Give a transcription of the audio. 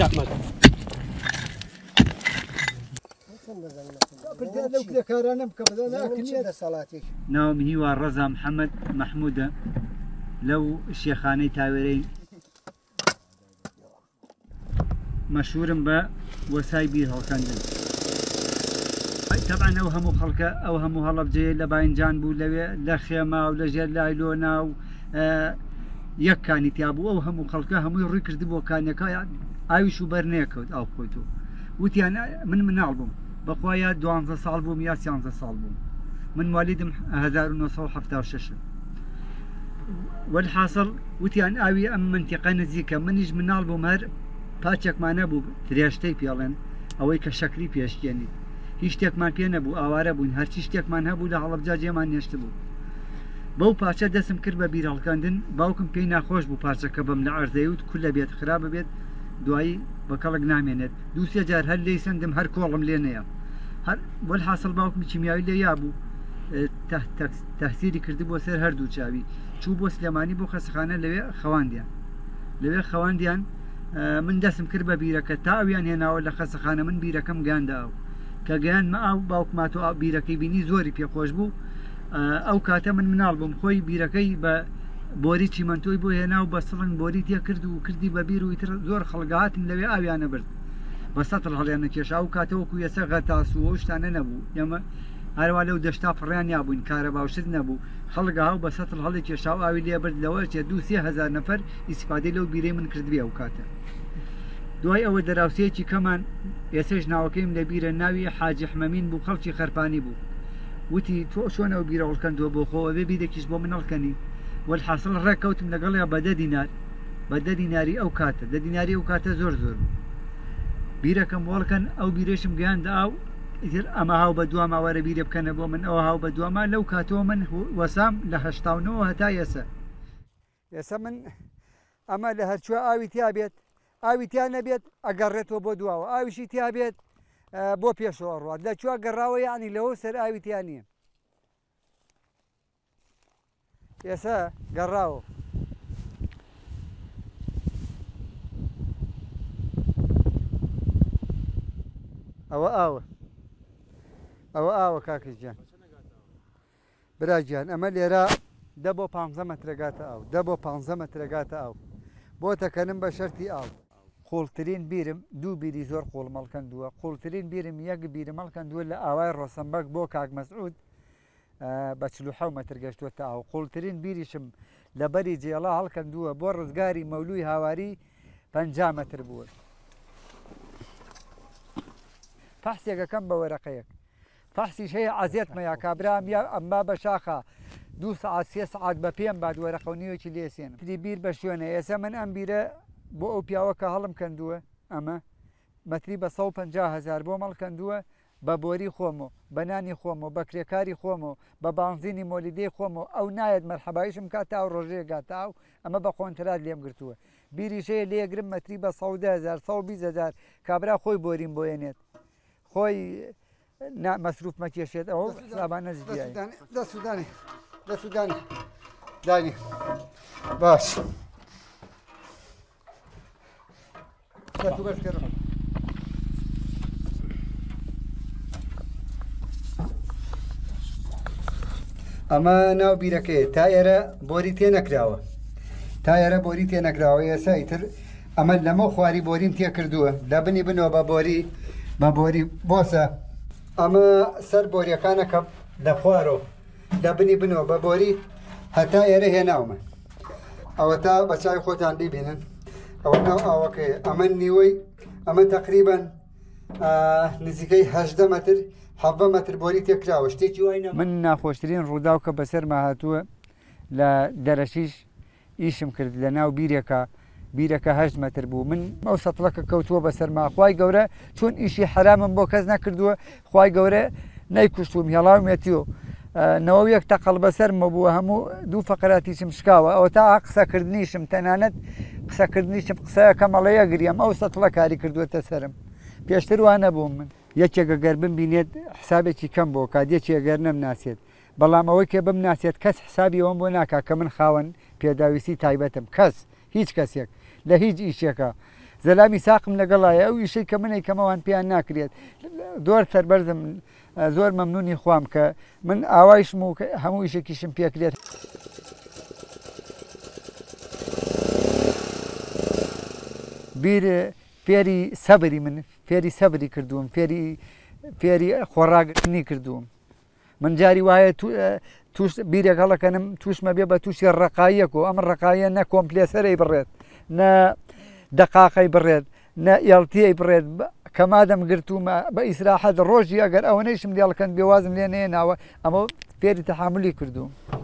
چاپمەکە ناوم هیوا ڕەزا محەممەد مەحموودە لەو شێخانەی تاوێرەی مەشهورم بە وەسای بیر هەڵکەندن طبعا ئەو هەموو خەڵکە ئەو هەموو هەڵەبجێ لە باینجان بوو لەوێ لە خێما و لە ژێر لایلۆنا و یەککانی تیا بوو ئەو هەموو خەڵکە هەمووی ڕووی کردی بۆ کانەکە ئاویش و بەرنەیەکەوت ئاو خۆیتەوە وتیان من مناڵ بووم بەخوا یا 12 ساڵ بووم یا 13 ساڵ بووم من والیدم 1976 والحاصل وتیان ئاوی ئەم منتیقە نزیکە منیش مناڵ بووم هەر پاچێکمان نەبوو ترێشتەی پێڵێن ئەوەی کە شەکری پێشکێنی هیچ شتێکمان پێ نەبوو ئاوارە بووین هەرچی شتێکمان هەبوو لە هەڵەبجا جێمان نێشت بوو بەو پاچە دەستم کرد بە بیر هەڵکەندن باوکم پێی ناخۆش بوو پارچەکە بەم لە عەرزەیوت کولە بێت خراپە بێت دوایی بە کەڵک نامێنێت دوو سێ جار هەر لێی سندم هەر کۆڵم لێ نەیە هەر وەلحاصل باوکم کیمیاوی لێ یا بوو تەحسیری کردی بۆ سەر هەردوو چاوی چوو بۆ سلێمانی بۆ خەسەخانە لەوێ خەواندیان من دەستم کرد بە بیرەکە تا ئەویان هێناوە لە خەسەخانە من بیرەکەم گانداو کە گەیانمە ئاو باوکمات و بیرەکەی بینی زۆری پێخۆش بوو ئەو کاتە من مناڵ بووم خۆی بیرەکەی بە بۆری چیمەنتۆی بۆ هێنا و بە سڵنگ بۆری تێ کرد و کردی بە بیر و ئیتر زۆر خەڵگاتن لەوێ ئاویانە برد بە سەتڵ هەڵیانە کێشا و کاتەوەکو یەسە غەتاس و شتانە نەبوو ئێمە هەروە لەو دەشتا پڕیان یابووین کارە باوشت نەبوو خەڵگا و بە سەتڵ هەڵی کێشا و ئاوی لێ برد لەوە چێ 2-3 نەفەر ئیسیفادەی لەو بیرەی من کردبێ ئەو کاتە دوای ئەوە دەراوسەیەکی کەمان ئێسش ناوەکەیم لە بیرە ناوی حاجی حمەمین بوو خەڵکی خەرپانی بوو وتی تۆ چۆنەوە بیرە هەڵکەندەوە بۆ خۆوە بێ بیرێکیش بۆ من هەڵکەنی والحاصل ڕێککەوتم لەگەڵیا بە 10 دینار بە 10 دیناری ئەو کاتە 10 دیناری ئەو کاتە زۆر بیرەکەم وەڵکەن ئەو بیرێشم گەیاندە ئاو ئیتر ئەمە هاو بە دوام ئاوارە بیرە بکەنە بۆ من ئەوە هاو بە دوامە لەو کاتەوە من وەسام لە 89 هەتا ئێسە من ئەمە لە هەرچوە ئاوی تیا بێت ئاوی تیا نەبێت ئەگەڕێتەوە بۆ دواوە ئاویشی تیا بێت بۆ پێشەوە ڕات لە چوە گەڕاوە یعنی لەوە سەر ئاوی تیا نییە ئێستا گەڕاوە ئەوە ئاوە کاکەجیان براگیان ئەمە لێرە 10 بۆ 15 مەترەگاتە ئاو 10 بۆ 15 مەترەگاتە ئاو بۆ تەکەنم بە شەرتی ئاو قوڵترین بیرم دوو بیری زۆر قوڵ مەڵکەندووە قوڵترین بیرم یەک بیرە مەڵکەندووە لە ئاوای ڕۆسەمبەک بۆ کاک مەسعود بە 47 مەتر گەشتووە تا ئاو قوڵترین بیریشم لە بەری جێڵا هەڵکەندووە بۆ ڕزگاری مەولوی هاواری 50 مەتر بووە فەحسێکەکەم بە وەرەقەیەک فەحسیش هەیە عەزیەتمە یا کابرام یا ئەمما بە شاخە 2 سعات 3 سعات بە پێم باد وەرەقەونیوەکی لێسێنم تری بیر بە شوێنە ئێستا من ئەم بیرە بۆ ئەو پیاوە کە هەڵم کەندووە ئەمە مەتری بە 150,000 بۆ مەڵ کەندووە بە بۆری خۆمەوە بە نانی خۆمەوە بە کرێکاری خۆمەوە بە بانزینی مۆلیدەی خۆمەوە ئەو نایەت مەرحەبایشم کاتا و ڕۆژەیە گاتا و ئەمە بە خۆنترات لێم گرتووە بیریشەیە لێگرم مەتری بە 110,000 120,000 کابرا خۆی بۆریم بۆێنێت خۆی مەسروف مەکێشێت ئەوە زابان نەزیایە دەسوودانی دانی باش ئەمە ناو بیرەکەی تا ئێرە بۆری تێ نەکراوە تا ئێرە بۆری تێ نەکراوە ئێستا ئیتر ئەمە لەمە خواری بۆریم تێ کردووە لە بنی بنەوە بە بۆری بۆسە ئەمە سەر بۆریەکانەکە لە خوارەوە لە بنی بنەوە بە بۆری هەتا ئێرە هێناومە ئەوە تا بە چای خۆتان بیبینن ئەوە ناو ئاوەکەیە ئەمە نیوەی ئەمە تقریبان نزیکەی 18 مەتر 7 مەتر بۆری تێکراوە شتێکی وای من ناخۆشترین ڕووداو کە بەسەرما هاتووە لە دەرەشیش ئیشم کرد لە ناو بیرەکە 8 مەتر بوو من ئەو سەتڵەکە کەوتووە بەسەرما خوای گەورە چۆن ئیشی حرامم بۆ کەس نەکردووە خوای گەورە نەیکوشتوم هێڵاومێتیوە نەوە یەک تەقەڵ بەسەرمە بووە هەموو دوو فەقراتیشم شکاوە ئەوە تا قسەکردنیشم تەنانەت قسەکردنیشم قسەیەکە مەڵەیە گریم ئەو سەتڵە کاری کردووەتە سەرم پێشتر وانە بووم من یەکێکە گەر بمبینێت حسابێکی کەم بۆ کاتێکی ئەگەر نەمناسێت بەڵام ئەوەی کێ بمناسێت کەس حسابی ئەوم بۆ ناکا کە من خاوەن پێداویستی تایبەتم کەس هیچ کەسێک لە هیچ ئیشێکە زەلامی ساقم لەگەڵایە ئەو ئیشەی کە منەی کەمەوان پێیان ناکرێت زۆر سەربەرزم زۆر مەمنونی خوام کە من ئاوایشم و هەموو ئیشێکیشم پێکرێت. بیر فێری سەبری من فێری سەبری کردووم فێری خۆڕاگرتنی کردووم. من جاری وایە توش بیرێک هەڵەکەنم توشمە بێ بە تووشی ڕقایەکەوە ئەم ڕقایە نە کۆمپلێسەرەی بڕێت نە دقاقەی بڕێت نە ئێڵتیەی بڕێت کەمادەم گرتومە بە ئیسراحەت ڕۆژی ئەگەر ئەوەنەیشم لێڵکەن بێوازم لێ نێناوە ئەمە فێری تەحاملی کردووم.